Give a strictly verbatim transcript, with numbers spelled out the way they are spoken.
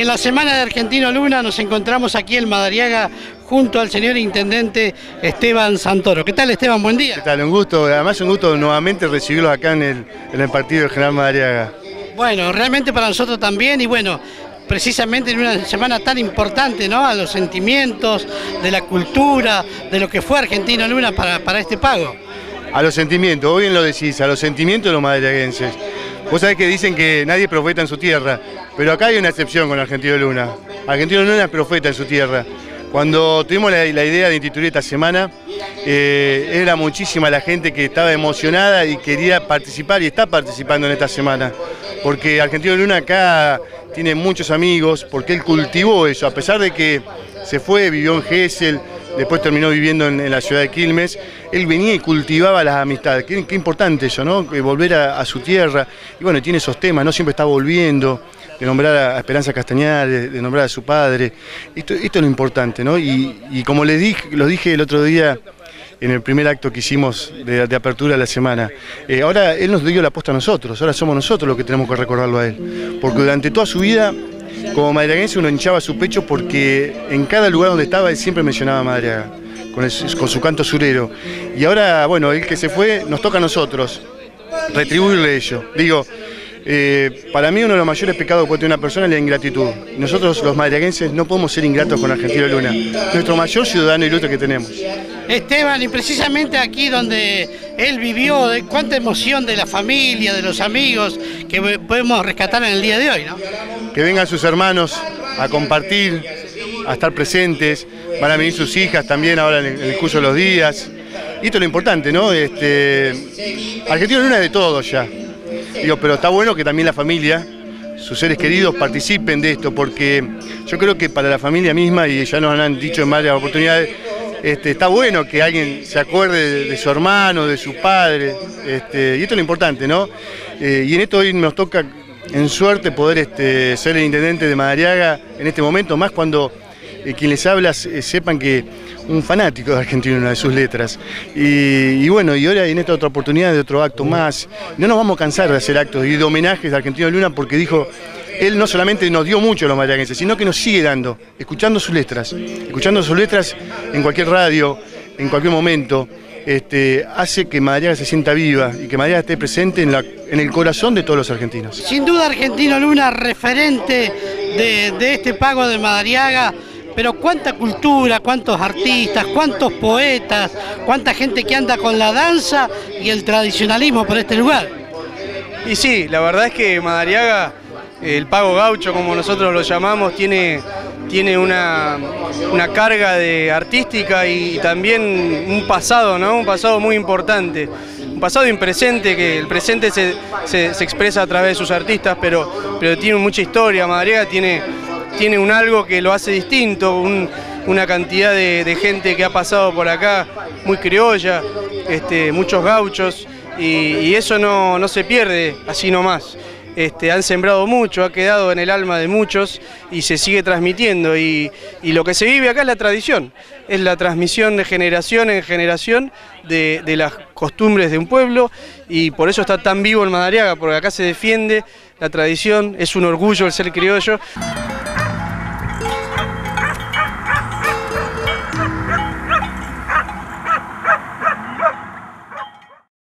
En la semana de Argentino Luna nos encontramos aquí en Madariaga junto al señor intendente Esteban Santoro. ¿Qué tal, Esteban? Buen día. ¿Qué tal? Un gusto, además un gusto nuevamente recibirlos acá en el, en el partido del General Madariaga. Bueno, realmente para nosotros también, y bueno, precisamente en una semana tan importante, ¿no? A los sentimientos, de la cultura, de lo que fue Argentino Luna para, para este pago. A los sentimientos, vos bien lo decís, a los sentimientos de los madariaguenses. Vos sabés que dicen que nadie es profeta en su tierra, pero acá hay una excepción con Argentino Luna. Argentino Luna es profeta en su tierra. Cuando tuvimos la, la idea de instituir esta semana, eh, era muchísima la gente que estaba emocionada y quería participar y está participando en esta semana. Porque Argentino Luna acá tiene muchos amigos, porque él cultivó eso, a pesar de que se fue, vivió en Gesell, después terminó viviendo en, en la ciudad de Quilmes, él venía y cultivaba las amistades. Qué, qué importante eso, ¿no? Volver a, a su tierra. Y bueno, tiene esos temas, ¿no? Siempre está volviendo, de nombrar a Esperanza Castañar, de, de nombrar a su padre. Esto, esto es lo importante, ¿no? Y, y como les dije, lo dije el otro día en el primer acto que hicimos de, de apertura de la semana, eh, ahora él nos dio la aposta a nosotros, ahora somos nosotros los que tenemos que recordarlo a él. Porque durante toda su vida, como madariaguense, uno hinchaba su pecho porque en cada lugar donde estaba él siempre mencionaba a Madariaga, con, el, con su canto surero. Y ahora, bueno, él que se fue, nos toca a nosotros retribuirle ello. Digo, eh, para mí uno de los mayores pecados que puede tener una persona es la ingratitud. Nosotros los madariaguenses no podemos ser ingratos con Argentino Luna, nuestro mayor ciudadano ilustre que tenemos. Esteban, y precisamente aquí donde él vivió, cuánta emoción de la familia, de los amigos, que podemos rescatar en el día de hoy, ¿no? Que vengan sus hermanos a compartir, a estar presentes, van a venir sus hijas también ahora en el curso de los días. Y esto es lo importante, ¿no? Este, Argentino Luna es de todos ya. Digo, pero está bueno que también la familia, sus seres queridos, participen de esto, porque yo creo que para la familia misma, y ya nos han dicho en varias oportunidades, Este, está bueno que alguien se acuerde de, de su hermano, de su padre, este, y esto es lo importante, ¿no? Eh, y en esto hoy nos toca, en suerte, poder este, ser el intendente de Madariaga en este momento, más cuando eh, quien les habla eh, sepan que un fanático de Argentino Luna, de sus letras. Y, y bueno, y ahora en esta otra oportunidad de otro acto más, no nos vamos a cansar de hacer actos y de homenajes a Argentino Luna, porque dijo, él no solamente nos dio mucho a los madariaguenses, sino que nos sigue dando, escuchando sus letras, escuchando sus letras en cualquier radio, en cualquier momento, este, hace que Madariaga se sienta viva y que Madariaga esté presente en, la, en el corazón de todos los argentinos. Sin duda Argentino Luna, referente de, de este pago de Madariaga, pero cuánta cultura, cuántos artistas, cuántos poetas, cuánta gente que anda con la danza y el tradicionalismo por este lugar. Y sí, la verdad es que Madariaga, el pago gaucho, como nosotros lo llamamos, tiene, tiene una, una carga de artística y también un pasado, ¿no? Un pasado muy importante. Un pasado y un presente, que el presente se, se, se expresa a través de sus artistas, pero, pero tiene mucha historia. Madariaga tiene, tiene un algo que lo hace distinto, un, una cantidad de, de gente que ha pasado por acá, muy criolla, este, muchos gauchos, y, y eso no, no se pierde así nomás. Este, han sembrado mucho, ha quedado en el alma de muchos y se sigue transmitiendo, y, y lo que se vive acá es la tradición, es la transmisión de generación en generación de, de las costumbres de un pueblo, y por eso está tan vivo en Madariaga, porque acá se defiende la tradición, es un orgullo el ser criollo.